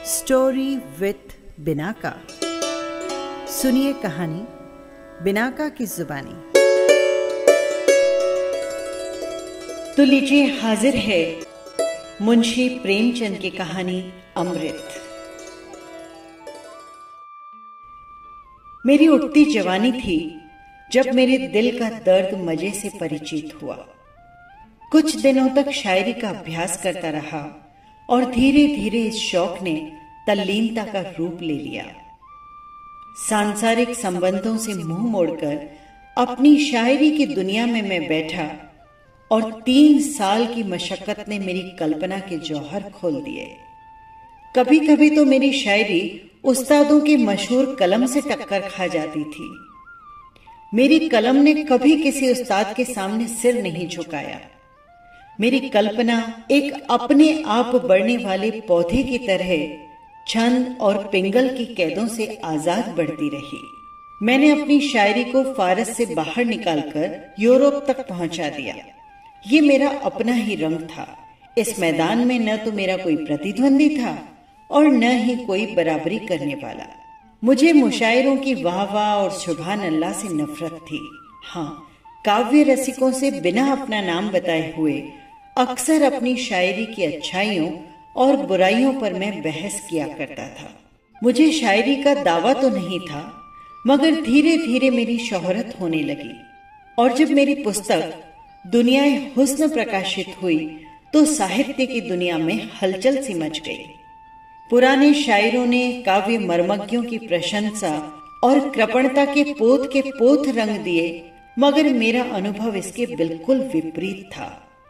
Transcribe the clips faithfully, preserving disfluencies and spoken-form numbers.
Story with Binaca. सुनिए कहानी Binaca की जुबानी। तो लीजिए, हाजिर है मुंशी प्रेमचंद की कहानी अमृत। मेरी उठती जवानी थी जब मेरे दिल का दर्द मजे से परिचित हुआ। कुछ दिनों तक शायरी का अभ्यास करता रहा और धीरे धीरे इस शौक ने तल्लीनता का रूप ले लिया। सांसारिक संबंधों से मुंह मोड़कर अपनी शायरी की दुनिया में मैं बैठा और तीन साल की मशक्कत ने मेरी कल्पना के जौहर खोल दिए। कभी कभी तो मेरी शायरी उस्तादों के मशहूर कलम से टक्कर खा जाती थी। मेरी कलम ने कभी किसी उस्ताद के सामने सिर नहीं झुकाया। मेरी कल्पना एक अपने आप बढ़ने वाले पौधे की तरह छंद और पिंगल की कैदों से आजाद बढ़ती रही। मैंने अपनी शायरी को फारस से बाहर निकालकर यूरोप तक पहुंचा दिया। ये मेरा अपना ही रंग था। इस मैदान में न तो मेरा कोई प्रतिद्वंदी था और न ही कोई बराबरी करने वाला। मुझे मुशायरों की वाह वाह और सुभान अल्लाह से नफरत थी। हाँ, काव्य रसिकों से बिना अपना नाम बताए हुए अक्सर अपनी शायरी की अच्छाइयों और बुराइयों पर मैं बहस किया करता था। मुझे शायरी का दावा तो नहीं था, मगर धीरे धीरे मेरी शोहरत होने लगी और जब मेरी पुस्तक दुनियाए हुस्न प्रकाशित हुई तो साहित्य की दुनिया में हलचल सी मच गई। पुराने शायरों ने काव्य मर्मज्ञों की प्रशंसा और कृपणता के पोत के पोत रंग दिए, मगर मेरा अनुभव इसके बिल्कुल विपरीत था।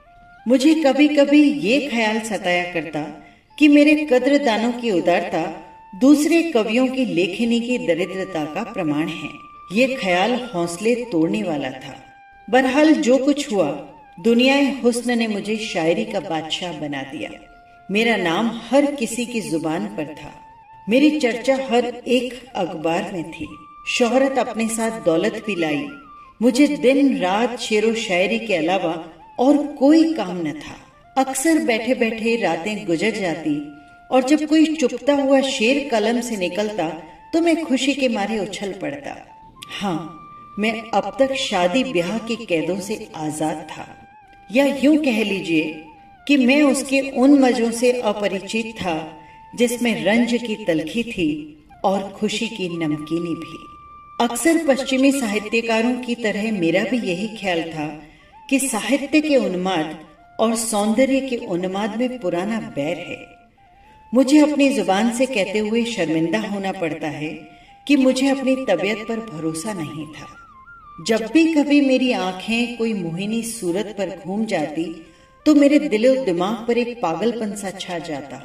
मुझे कभी कभी ये ख्याल सताया करता कि मेरे कद्रदानों की उदारता दूसरे कवियों की लेखनी की दरिद्रता का प्रमाण है। ये ख्याल हौसले तोड़ने वाला था। बहरहाल जो कुछ हुआ, दुनियाए हुस्न ने मुझे शायरी का बादशाह बना दिया। मेरा नाम हर किसी की जुबान पर था। मेरी चर्चा हर एक अखबार में थी। शोहरत अपने साथ दौलत भी लाई। मुझे दिन रात शेरो शायरी के अलावा और कोई काम न था। अक्सर बैठे बैठे रातें गुजर जाती और जब कोई चुपता हुआ शेर कलम से निकलता तो मैं खुशी के मारे उछल पड़ता। हाँ, मैं अब तक शादी ब्याह की कैदों से आजाद था, या यूं कह लीजिए कि मैं उसके उन मजों से अपरिचित था जिसमें रंज की तलखी थी और खुशी की नमकीनी भी। अक्सर पश्चिमी साहित्यकारों की तरह मेरा भी यही ख्याल था कि साहित्य के उन्माद और सौंदर्य के उन्माद में पुराना बैर है। मुझे अपनी जुबान से कहते हुए शर्मिंदा होना पड़ता है कि मुझे अपनी तबीयत पर भरोसा नहीं था। जब भी कभी मेरी आंखें कोई मोहिनी सूरत पर घूम जाती तो मेरे दिलो दिमाग पर एक पागलपन सा छा जाता।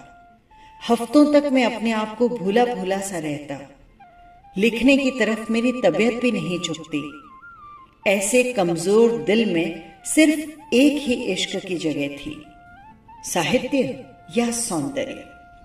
हफ्तों तक मैं अपने आप को भूला भूला सा रहता। लिखने की तरफ मेरी तबीयत भी नहीं झुकती। ऐसे कमजोर दिल में सिर्फ एक ही इश्क की जगह थी, साहित्य या सौंदर्य।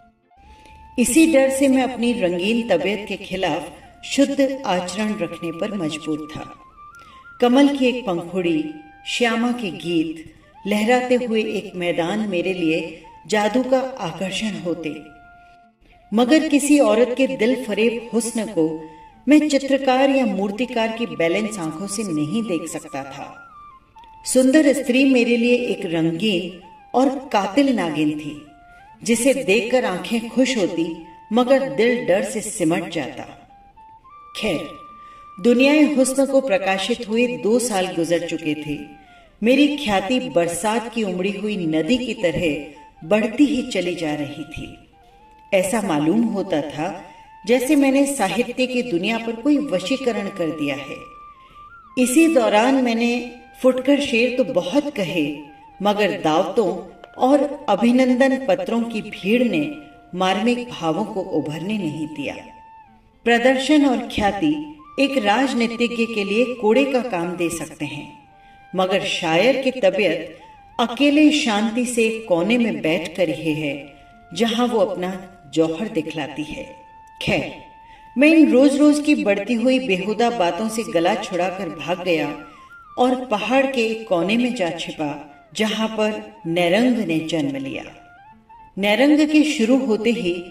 इसी डर से मैं अपनी रंगीन तबीयत के खिलाफ शुद्ध आचरण रखने पर मजबूर था। कमल की एक पंखुड़ी, श्यामा के गीत, लहराते हुए एक मैदान मेरे लिए जादू का आकर्षण होते, मगर किसी औरत के दिल फरेब हुस्न को मैं चित्रकार या मूर्तिकार की बैलेंस आंखों से नहीं देख सकता था। सुंदर स्त्री मेरे लिए एक रंगीन और कातिल नागिन थी, जिसे देखकर आंखें खुश होती मगर दिल डर से सिमट जाता। खैर, दुनियाए हुस्न को प्रकाशित हुए दो साल गुजर चुके थे। मेरी ख्याति बरसात की उमड़ी हुई नदी की तरह बढ़ती ही चली जा रही थी। ऐसा मालूम होता था जैसे मैंने साहित्य की दुनिया पर कोई वशीकरण कर दिया है। इसी दौरान मैंने फुटकर शेर तो बहुत कहे, मगर दावतों और अभिनंदन पत्रों की भीड़ ने मार्मिक भावों को उभरने नहीं दिया। प्रदर्शन और ख्याति एक राजनीतिज्ञ के लिए कोड़े का काम दे सकते हैं, मगर शायर की तबीयत अकेले शांति से कोने में बैठ कर ही है जहां वो अपना जौहर दिखलाती है। खैर, मैं इन रोज रोज की बढ़ती हुई बेहुदा बातों से गला छुड़ाकर भाग गया और पहाड़ के एक कोने में जा छिपा जहां पर नैरंग ने जन्म लिया। नैरंग के शुरू होते ही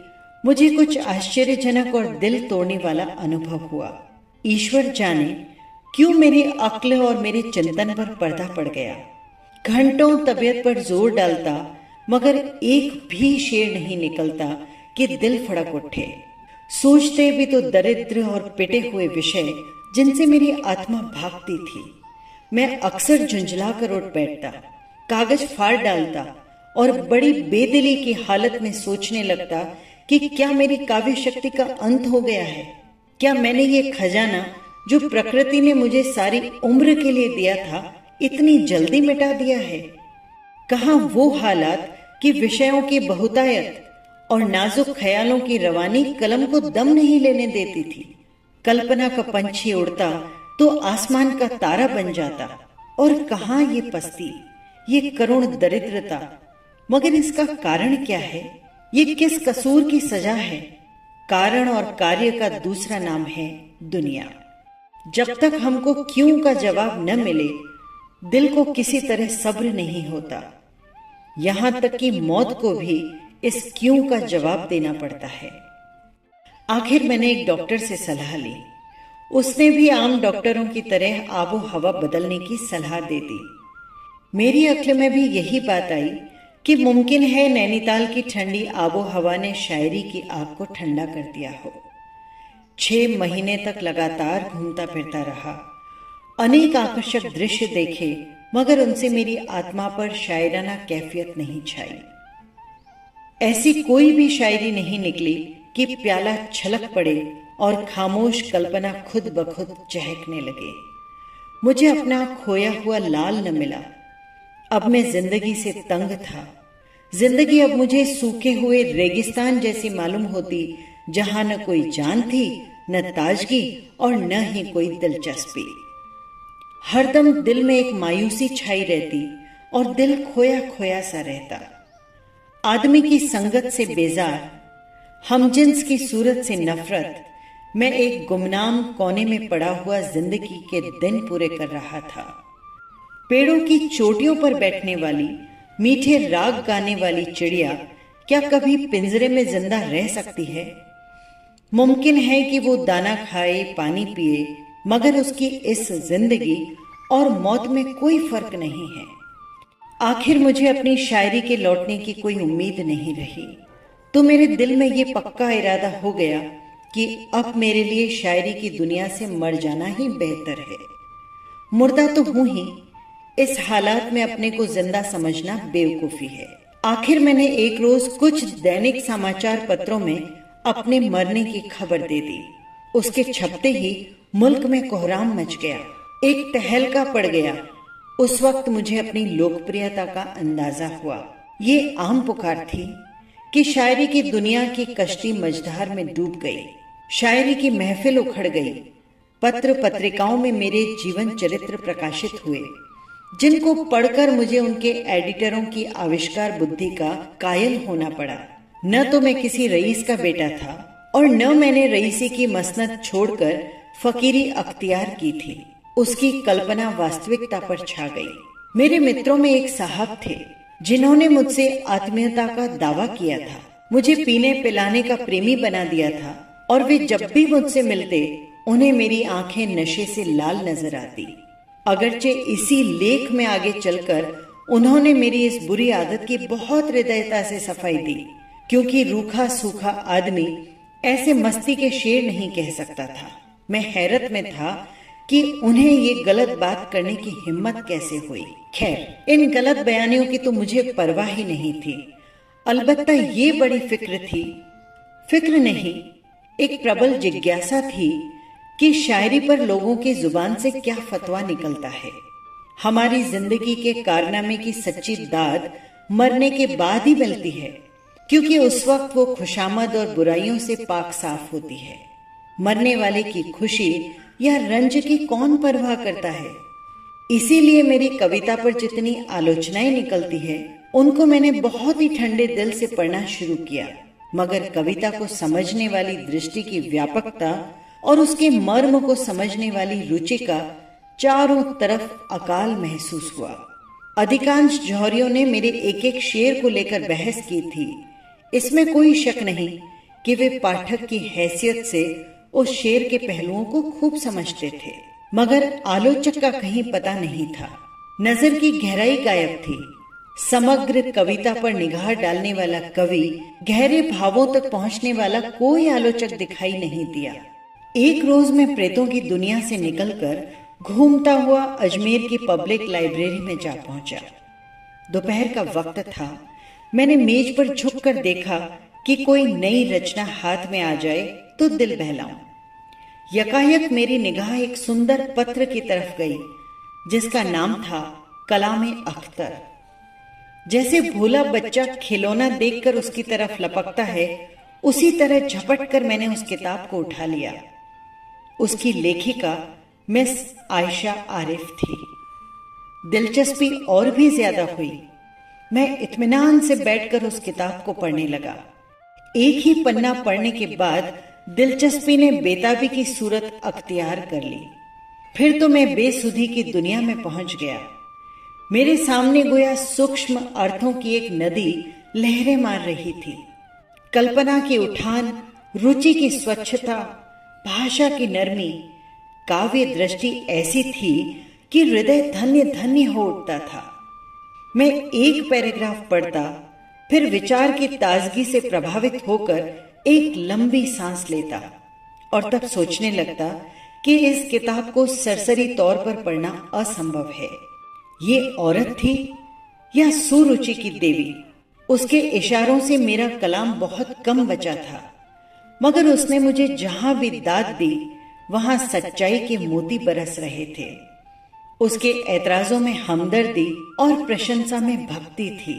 मुझे कुछ आश्चर्यजनक और दिल तोड़ने वाला अनुभव हुआ। ईश्वर जाने क्यों मेरी अक्ल और मेरे चिंतन पर पर्दा पड़ गया। घंटों तबीयत पर जोर डालता मगर एक भी शेर नहीं निकलता कि दिल फड़क उठे। सोचते भी तो दरिद्र और पिटे हुए विषय जिनसे मेरी आत्मा भागती थी। मैं अक्सर झुंझला कर उठ बैठता, कागज फाड़ डालता और बड़ी बेदिली की हालत में सोचने लगता कि क्या मेरी काव्य शक्ति का अंत हो गया है। क्या मैंने ये खजाना जो प्रकृति ने मुझे सारी उम्र के लिए दिया था इतनी जल्दी मिटा दिया है। कहाँ वो हालात कि विषयों की बहुतायत और नाजुक ख्यालों की रवानी कलम को दम नहीं लेने देती थी। कल्पना का पंछी उड़ता तो आसमान का तारा बन जाता। और कहाँ ये पस्ती, ये करुण दरिद्रता। मगर इसका कारण क्या है? ये किस कसूर की सजा है? कारण और कार्य का दूसरा नाम है दुनिया। जब तक हमको क्यों का जवाब न मिले दिल को किसी तरह सब्र नहीं होता। यहां तक कि मौत को भी इस क्यों का जवाब देना पड़ता है। आखिर मैंने एक डॉक्टर से सलाह ली। उसने भी आम डॉक्टरों की तरह आबो हवा बदलने की सलाह दे दी। मेरी अक्ल में भी यही बात आई कि मुमकिन है नैनीताल की ठंडी आबो हवा ने शायरी की आग को ठंडा कर दिया हो। छह महीने तक लगातार घूमता फिरता रहा, अनेक आकर्षक दृश्य देखे मगर उनसे मेरी आत्मा पर शायराना कैफियत नहीं छाई। ऐसी कोई भी शायरी नहीं निकली कि प्याला छलक पड़े और खामोश कल्पना खुद ब खुद चहकने लगे। मुझे अपना खोया हुआ लाल न मिला। अब मैं जिंदगी से तंग था। जिंदगी अब मुझे सूखे हुए रेगिस्तान जैसी मालूम होती, जहां न कोई जान थी, न ताजगी और न ही कोई दिलचस्पी। हरदम दिल में एक मायूसी छाई रहती और दिल खोया खोया सा रहता। आदमी की संगत से बेजार, हमजिन्स की सूरत से नफरत, मैं एक गुमनाम कोने में पड़ा हुआ जिंदगी के दिन पूरे कर रहा था। पेड़ों की चोटियों पर बैठने वाली, मीठे राग गाने वाली चिड़िया क्या कभी पिंजरे में जिंदा रह सकती है? मुमकिन है कि वो दाना खाए, पानी पिए, मगर उसकी इस जिंदगी और मौत में कोई फर्क नहीं है। आखिर मुझे अपनी शायरी के लौटने की कोई उम्मीद नहीं रही, तो मेरे दिल में ये पक्का इरादा हो गया कि अब मेरे लिए शायरी की दुनिया से मर जाना ही बेहतर है। मुर्दा तो हूं ही, इस हालात में अपने को जिंदा समझना बेवकूफी है। आखिर मैंने एक रोज कुछ दैनिक समाचार पत्रों में अपने मरने की खबर दे दी। उसके छपते ही मुल्क में कोहराम मच गया, एक तहलका पड़ गया। उस वक्त मुझे अपनी लोकप्रियता का अंदाजा हुआ। ये आम पुकार थी कि शायरी की दुनिया की कश्ती मझधार में डूब गई, शायरी की महफिल उखड़ गई। पत्र पत्रिकाओं में मेरे जीवन चरित्र प्रकाशित हुए, जिनको पढ़कर मुझे उनके एडिटरों की आविष्कार बुद्धि का कायल होना पड़ा। न तो मैं किसी रईस का बेटा था और न मैंने रईसी की मसनद छोड़कर फकीरी अख्तियार की थी। उसकी कल्पना वास्तविकता पर छा गई। मेरे मित्रों में एक साहब थे जिन्होंने मुझसे आत्मीयता का दावा किया था, मुझे पीने पिलाने का प्रेमी बना दिया था और वे जब भी मुझसे मिलते उन्हें मेरी आंखें नशे से लाल नजर आती। अगरचे इसी लेख में आगे चलकर उन्होंने मेरी इस बुरी आदत की बहुत हृदयता से सफाई दी, क्योंकि रूखा सूखा आदमी ऐसे मस्ती के शेर नहीं कह सकता था। मैं हैरत में था कि उन्हें ये गलत बात करने की हिम्मत कैसे हुई। खैर, इन गलत बयानियों की तो मुझे परवाह ही नहीं थी। अलबत्ता ये बड़ी फिक्र थी, फिक्र नहीं, एक प्रबल जिज्ञासा थी कि शायरी पर लोगों की जुबान से क्या फतवा निकलता है। हमारी जिंदगी के कारनामे की सच्ची दाद मरने के बाद ही मिलती है, क्योंकि उस वक्त वो खुशामद और बुराइयों से पाक साफ होती है। मरने वाले की खुशी या रंज की कौन परवाह करता है। इसीलिए मेरी कविता पर जितनी आलोचनाएं निकलती है, उनको मैंने बहुत ही ठंडे दिल से पढ़ना शुरू किया, मगर कविता को समझने वाली दृष्टि की व्यापकता और उसके मर्म को समझने वाली रुचि का चारों तरफ अकाल महसूस हुआ। अधिकांश जौहरियों ने मेरे एक एक शेर को लेकर बहस की थी। इसमें कोई शक नहीं कि वे पाठक की हैसियत से उस शेर के पहलुओं को खूब समझते थे, मगर आलोचक का कहीं पता नहीं था। नजर की गहराई गायब थी। समग्र कविता पर निगाह डालने वाला कवि, गहरे भावों तक पहुंचने वाला कोई आलोचक दिखाई नहीं दिया। एक रोज मैं प्रेतों की दुनिया से निकलकर घूमता हुआ अजमेर की पब्लिक लाइब्रेरी में जा पहुंचा। दोपहर का वक्त था। मैंने मेज पर झुककर देखा कि कोई नई रचना हाथ में आ जाए तो दिल बहलाऊं। यकायक मेरी निगाह एक सुंदर पत्र की तरफ गई जिसका नाम था कलाम अख्तर। जैसे भोला बच्चा खिलौना देखकर उसकी तरफ लपकता है, उसी तरह झपट कर मैंने उस किताब को उठा लिया। उसकी लेखिका मिस आयशा आरिफ थी। दिलचस्पी और भी ज्यादा हुई। मैं इत्मीनान से बैठकर उस किताब को पढ़ने लगा। एक ही पन्ना पढ़ने के बाद दिलचस्पी ने बेताबी की सूरत अख्तियार कर ली। फिर तो मैं बेसुधी की दुनिया में पहुंच गया। मेरे सामने गोया सूक्ष्म अर्थों की एक नदी लहरें मार रही थी। कल्पना की उठान, रुचि की स्वच्छता, भाषा की नरमी, काव्य दृष्टि ऐसी थी कि हृदय धन्य धन्य हो उठता था। मैं एक पैराग्राफ पढ़ता, फिर विचार की ताजगी से प्रभावित होकर एक लंबी सांस लेता और तब सोचने लगता कि इस किताब को सरसरी तौर पर पढ़ना असंभव है। ये औरत थी या सुरुचि की देवी? उसके इशारों से मेरा कलाम बहुत कम बचा था, मगर उसने मुझे जहां भी दाद दी वहां सच्चाई के मोती बरस रहे थे। उसके ऐतराजों में हमदर्दी और प्रशंसा में भक्ति थी।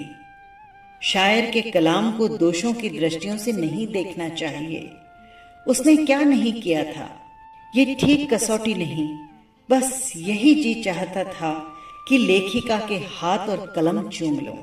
शायर के कलाम को दोषों की दृष्टियों से नहीं देखना चाहिए। उसने क्या नहीं किया था, ये ठीक कसौटी नहीं, बस यही जी चाहता था कि लेखिका के हाथ और कलम चूम लो।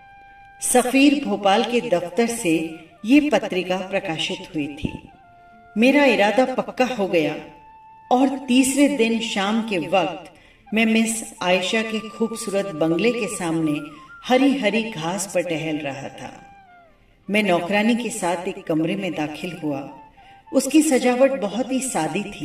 सफीर भोपाल के दफ्तर से ये पत्रिका प्रकाशित हुई थी। मेरा इरादा पक्का हो गया और तीसरे दिन शाम के वक्त मैं मिस आयशा के खूबसूरत बंगले के सामने हरी हरी घास पर टहल रहा था। मैं नौकरानी के साथ एक कमरे में दाखिल हुआ। उसकी सजावट बहुत ही सादी थी।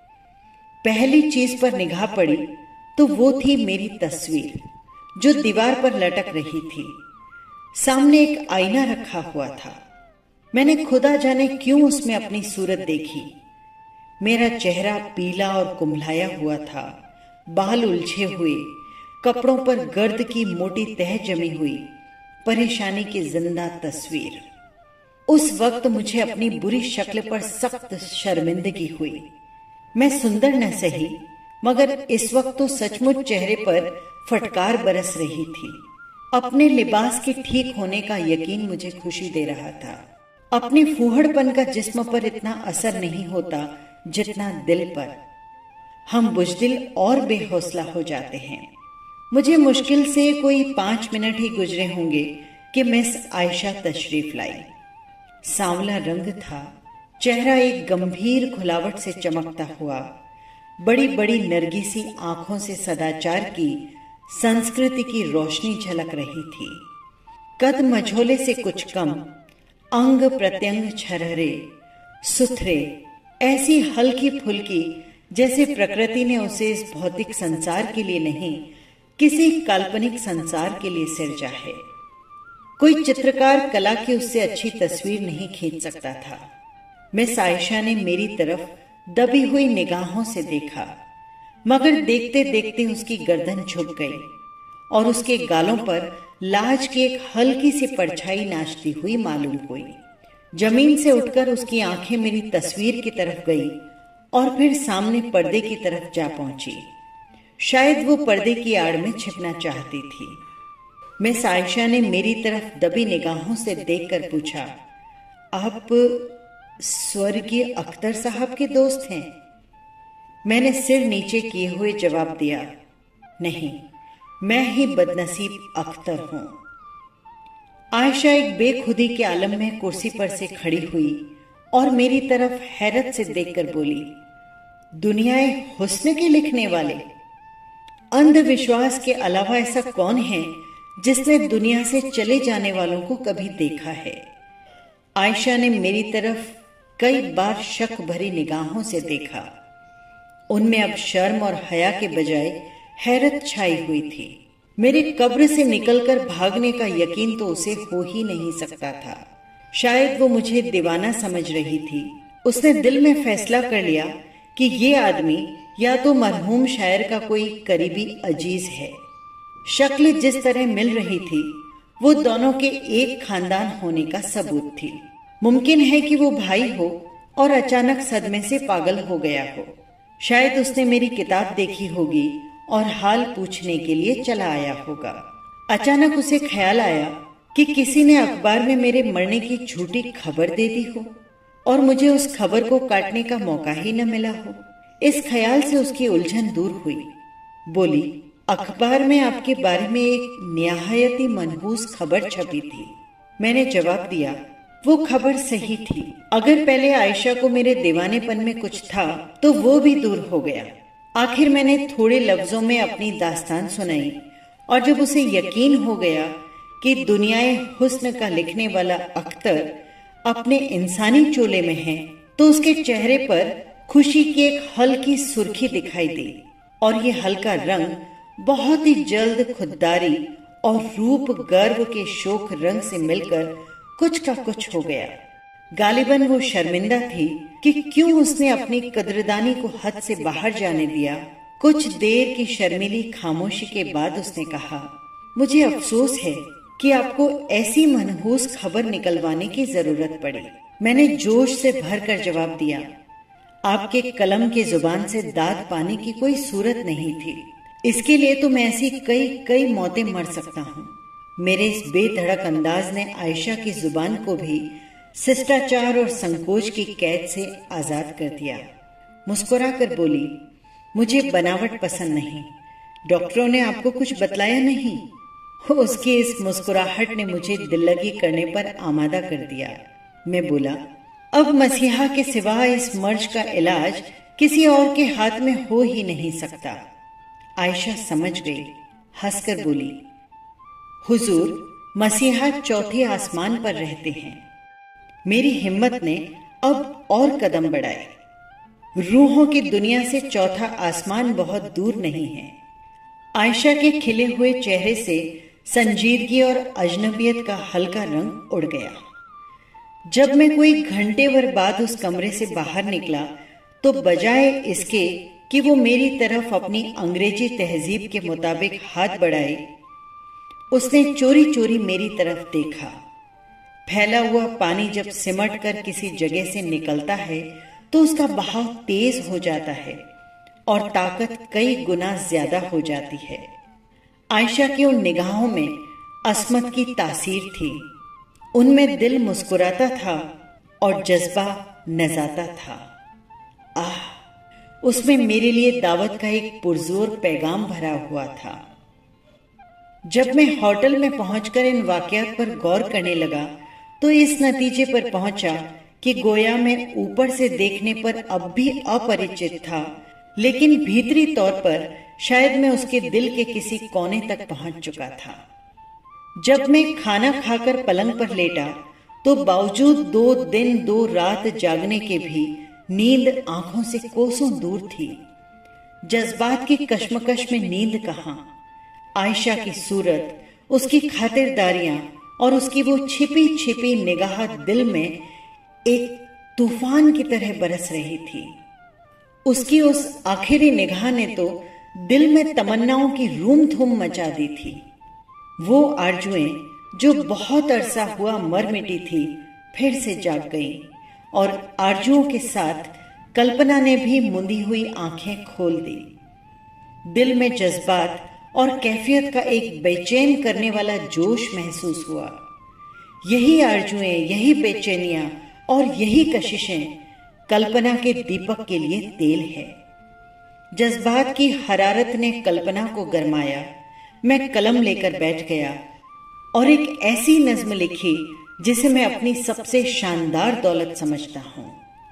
पहली चीज पर निगाह पड़ी तो वो थी मेरी तस्वीर, जो दीवार पर लटक रही थी। सामने एक आईना रखा हुआ था। मैंने खुदा जाने क्यों उसमें अपनी सूरत देखी। मेरा चेहरा पीला और कुम्हलाया हुआ था, बाल उलझे हुए, कपड़ों पर गर्द की मोटी तह जमी हुई, परेशानी की जिंदा तस्वीर। उस वक्त मुझे अपनी बुरी शक्ल पर सख्त शर्मिंदगी हुई। मैं सुंदर न सही, मगर इस वक्त तो सचमुच चेहरे पर फटकार बरस रही थी। अपने लिबास के ठीक होने का यकीन मुझे खुशी दे रहा था। अपने फूहड़पन का जिस्म पर इतना असर नहीं होता जितना दिल पर। हम बुजदिल और बेहौसला हो जाते हैं। मुझे मुश्किल से कोई पांच मिनट ही गुजरे होंगे कि मिस आयशा तशरीफ लाई। सांवला रंग था, चेहरा एक गंभीर खुलावट से चमकता हुआ, बड़ी बड़ी नरगिसी आंखों से सदाचार की, संस्कृति की रोशनी झलक रही थी। कद मझोले से कुछ कम, अंग प्रत्यंग छरहरे, सुथरे, ऐसी हल्की फुल्की जैसे प्रकृति ने उसे इस भौतिक संसार के लिए नहीं, किसी काल्पनिक संसार के लिए सिरजा है। कोई चित्रकार कला की उससे अच्छी तस्वीर नहीं खींच सकता था। मिस आयशा ने मेरी तरफ दबी हुई निगाहों से देखा, मगर देखते देखते उसकी गर्दन झुक गई और उसके गालों पर लाज की एक हल्की सी परछाई नाचती हुई मालूम हुई। जमीन से उठकर उसकी आंखें मेरी तस्वीर की तरफ गई और फिर सामने पर्दे की तरफ जा पहुंची। शायद वो पर्दे की आड़ में छिपना चाहती थी। मिस आयशा ने मेरी तरफ दबी निगाहों से देखकर पूछा, आप स्वर्गीय अख्तर साहब के दोस्त हैं? मैंने सिर नीचे किए हुए जवाब दिया, नहीं, मैं ही बदनसीब अख्तर हूं। आयशा एक बेखुदी के आलम में कुर्सी पर से खड़ी हुई और मेरी तरफ हैरत से देखकर बोली, दुनियाए हुस्न के लिखने वाले, अंधविश्वास के अलावा ऐसा कौन है जिसने दुनिया से चले जाने वालों को कभी देखा है? आयशा ने मेरी तरफ कई बार शक भरी निगाहों से देखा। उनमें अब शर्म और हया के बजाय हैरत छाई हुई थी। मेरे कब्र से निकलकर भागने का यकीन तो उसे हो ही नहीं सकता था। शायद वो मुझे दीवाना समझ रही थी। उसने दिल में फैसला कर लिया कि ये आदमी या तो मरहूम शायर का कोई करीबी अजीज है। शक्ल जिस तरह मिल रही थी वो दोनों के एक खानदान होने का सबूत थी। मुमकिन है कि वो भाई हो और अचानक सदमे से पागल हो गया हो। शायद उसने मेरी किताब देखी होगी और हाल पूछने के लिए चला आया होगा। अचानक उसे ख्याल आया कि किसी ने अखबार में मेरे मरने की झूठी खबर दे दी हो और मुझे उस खबर को काटने का मौका ही न मिला हो। इस ख्याल से उसकी उलझन दूर हुई। बोली, अखबार में आपके बारे में एक निहायती मनहूस खबर छपी थी। मैंने जवाब दिया, वो खबर सही थी। अगर पहले आयशा को मेरे दीवानेपन में कुछ था तो वो भी दूर हो गया। आखिर मैंने थोड़े लफ्जों में अपनी दास्तान सुनाई और जब उसे यकीन हो गया कि दुनियाए हुस्न का लिखने वाला अख्तर अपने इंसानी चोले में है, तो उसके चेहरे पर खुशी की एक हल्की सुर्खी दिखाई दी और ये हल्का रंग बहुत ही जल्द खुददारी और रूप गर्व के शोक रंग से मिलकर कुछ का कुछ हो गया। गालिबन वो शर्मिंदा थी कि क्यों उसने अपनी कदरदानी को हद से बाहर जाने दिया। कुछ देर की शर्मीली खामोशी के बाद उसने कहा, मुझे अफसोस है कि आपको ऐसी मनहूस खबर निकलवाने की जरूरत पड़ी। मैंने जोश से भरकर जवाब दिया, आपके कलम के जुबान से दाद पाने की कोई सूरत नहीं थी। इसके लिए तो मैं ऐसी कई कई मौतें मर सकता हूँ। मेरे इस बेधड़क अंदाज ने आयशा की जुबान को भी शिष्टाचार और संकोच की कैद से आजाद कर दिया। मुस्कुरा कर बोली, मुझे बनावट पसंद नहीं। डॉक्टरों ने आपको कुछ बतलाया नहीं? उसकी इस मुस्कुराहट ने मुझे दिल लगी करने पर आमादा कर दिया। मैं बोला, अब मसीहा के सिवा इस मर्ज का इलाज किसी और के हाथ में हो ही नहीं सकता। आयशा समझ गई, हंसकर बोली, हुजूर, मसीहा चौथे आसमान पर रहते हैं। मेरी हिम्मत ने अब और कदम बढ़ाए। रूहों की दुनिया से चौथा आसमान बहुत दूर नहीं है। आयशा के खिले हुए चेहरे से संजीदगी और अजनबियत का हल्का रंग उड़ गया। जब मैं कोई घंटे भर बाद उस कमरे से बाहर निकला तो बजाय इसके कि वो मेरी तरफ अपनी अंग्रेजी तहजीब के मुताबिक हाथ बढ़ाए, उसने चोरी चोरी मेरी तरफ देखा। फैला हुआ पानी जब सिमट कर किसी जगह से निकलता है तो उसका बहाव तेज हो जाता है और ताकत कई गुना ज्यादा हो जाती है। आयशा की उन निगाहों में असमत की तासीर थी। उनमें दिल मुस्कुराता था और जज्बा नजाता था। आह, उसमें मेरे लिए दावत का एक पुरजोर पैगाम भरा हुआ था। जब मैं होटल में पहुंचकर इन वाकयात पर गौर करने लगा तो इस नतीजे पर पहुंचा कि गोया मैं ऊपर से देखने पर अब भी अपरिचित था, लेकिन भीतरी तौर पर शायद मैं उसके दिल के किसी कोने तक पहुंच चुका था। जब मैं खाना खाकर पलंग पर लेटा तो बावजूद दो दिन दो रात जागने के भी नींद आंखों से कोसों दूर थी। जज्बात की कश्मकश में नींद कहाँ। आयशा की सूरत, उसकी खातिरदारियां और उसकी वो छिपी छिपी निगाह दिल में एक तूफान की तरह बरस रही थी। उसकी उस आखिरी निगाह ने तो दिल में तमन्नाओं की रूम धूम मचा दी थी। वो आरजुएं जो बहुत अरसा हुआ मर मिटी थी फिर से जाग गईं और आरजुओं के साथ कल्पना ने भी मुंदी हुई आंखें खोल दी। दिल में जज्बात और कैफियत का एक बेचैन करने वाला जोश महसूस हुआ। यही आरजुएं, यही बेचैनियां और यही कशिशें कल्पना के दीपक के लिए तेल है। जज्बात की हरारत ने कल्पना को गरमाया। मैं कलम लेकर बैठ गया और एक ऐसी नज्म लिखी जिसे मैं अपनी सबसे शानदार दौलत समझता हूं।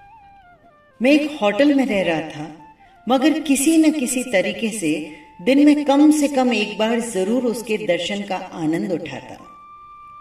मैं एक होटल में रह रहा था, मगर किसी न किसी तरीके से दिन में कम से कम एक बार जरूर उसके दर्शन का आनंद उठाता।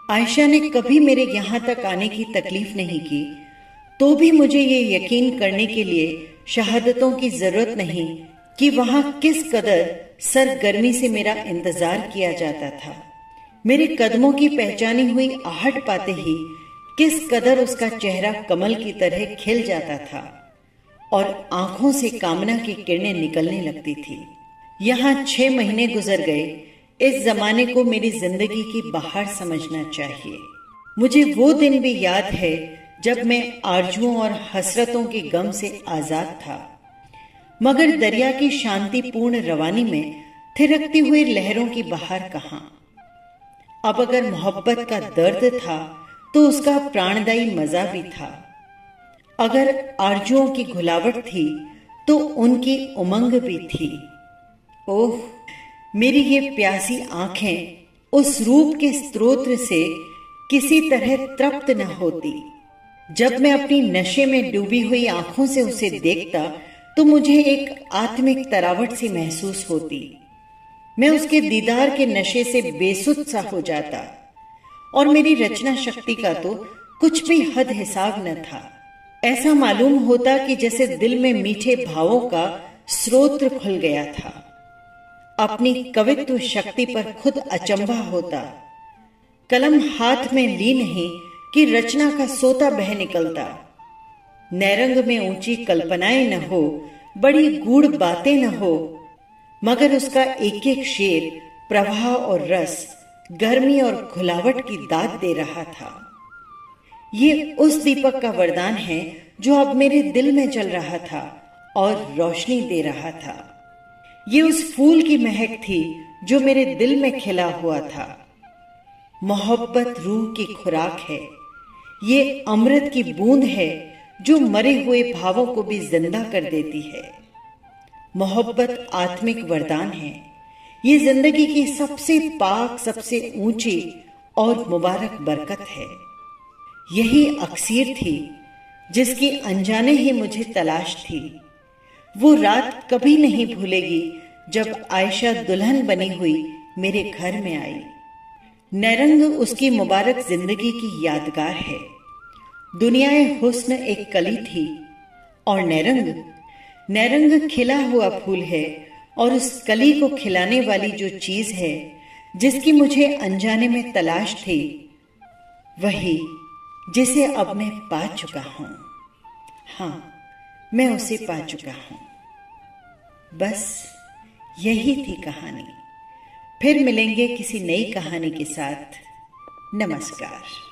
आयशा ने कभी मेरे यहाँ तक आने की तकलीफ नहीं की, तो भी मुझे ये यकीन करने के लिए शहादतों की जरूरत नहीं कि वहां किस कदर सरगर्मी से मेरा इंतजार किया जाता था। मेरे कदमों की पहचानी हुई आहट पाते ही किस कदर उसका चेहरा कमल की तरह खिल जाता था और आंखों से कामना की किरणें निकलने लगती थी। यहाँ छह महीने गुजर गए। इस जमाने को मेरी जिंदगी की बहार समझना चाहिए। मुझे वो दिन भी याद है जब मैं आरजुओं और हसरतों के गम से आजाद था, मगर दरिया की शांतिपूर्ण रवानी में थिरकती हुई लहरों की बहार कहाँ। अब अगर मोहब्बत का दर्द था तो उसका प्राणदायी मजा भी था। अगर आरजुओं की घुलावट थी तो उनकी उमंग भी थी। ओह, मेरी ये प्यासी आंखें उस रूप के स्रोत से किसी तरह तृप्त न होती। जब मैं अपनी नशे में डूबी हुई आंखों से उसे देखता तो मुझे एक आत्मिक तरावट सी महसूस होती। मैं उसके दीदार के नशे से बेसुध सा हो जाता और मेरी रचना शक्ति का तो कुछ भी हद हिसाब न था। ऐसा मालूम होता कि जैसे दिल में मीठे भावों का स्रोत खुल गया था। अपनी कवित्व शक्ति पर खुद अचंभा होता। कलम हाथ में ली नहीं कि रचना का सोता बह निकलता। नैरंग में ऊंची कल्पनाएं न हो, बड़ी गूढ़ बातें न हो, मगर उसका एक एक शेर प्रवाह और रस, गर्मी और खुलावट की दाद दे रहा था। ये उस दीपक का वरदान है जो अब मेरे दिल में जल रहा था और रोशनी दे रहा था। ये उस फूल की महक थी जो मेरे दिल में खिला हुआ था। मोहब्बत रूह की खुराक है। ये अमृत की बूंद है जो मरे हुए भावों को भी जिंदा कर देती है। मोहब्बत आत्मिक वरदान है। ये जिंदगी की सबसे पाक, सबसे ऊंची और मुबारक बरकत है। यही अक्सीर थी जिसकी अनजाने ही मुझे तलाश थी। वो रात कभी नहीं भूलेगी जब आयशा दुल्हन बनी हुई मेरे घर में आई। नैरंग उसकी मुबारक जिंदगी की यादगार है। दुनियाए हुस्न एक कली थी और नैरंग नैरंग खिला हुआ फूल है और उस कली को खिलाने वाली जो चीज है जिसकी मुझे अनजाने में तलाश थी, वही जिसे अब मैं पा चुका हूं। हाँ, मैं उसे पा चुका हूं। बस यही थी कहानी। फिर मिलेंगे किसी नई कहानी के साथ। नमस्कार।